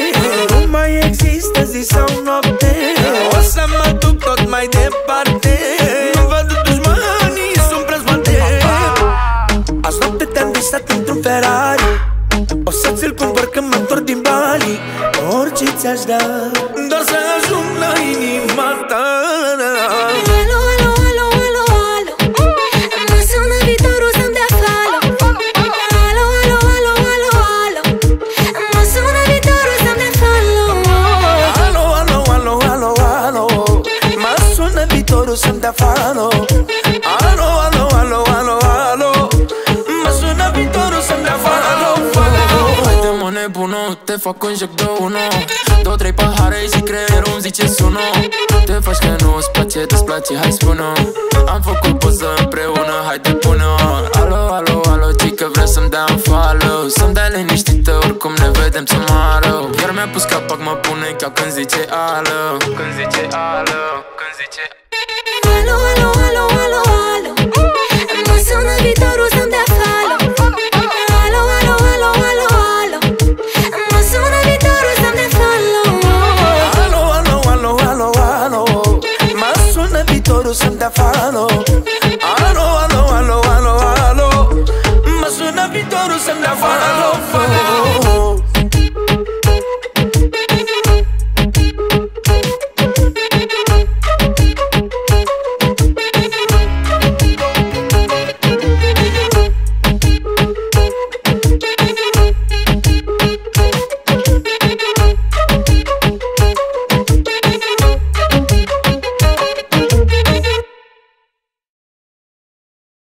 Nu mai există zi sau noapte, o să mă duc tot mai departe. Nu văd dușmanii, sunt prea spate. Azi noapte te-am visat într-un Ferrari, o să ți-l cumpăr când mă întorc din Bali. Orice ți-aș da, doar să ajung la inima ta. Alo, alo, alo, alo, alo, mă sună viitorul să-mi dea follow. Alo, alo, alo, alo, alo, mă sună viitorul să-mi dea follow. Alo, alo, alo, alo, alo, mă sună viitorul să-mi dea follow. Alo, alo, alo, alo, alo, mă sună viitorul să-mi dea follow. Haide mă nebună, te fac un joc de uno. 2-3 pahare și creierul îmi zice sună. Te faci că nu-ți place, tu-ți place, hai spune-o. Am făcut poză împreună, haide pune-o. Alo, alo, alo, cică vreau să-mi dea un follow. Să-mi dai liniștită, oricum ne vedem tomorrow. Iar mi-a pus capac, mă pune ca când zice alo. Când zice alo, când zice Alo, alo, alo, alo, alo, mă sună viitorul să-mi dea follow. Alo, alo, alo, alo, alo, mă sună viitorul să-mi dea follow. Alo, alo, alo, alo, alo, mă sună viitorul să-mi dea follow. Alo, alo, alo, alo, alo, mă sună viitorul să-mi dea follow.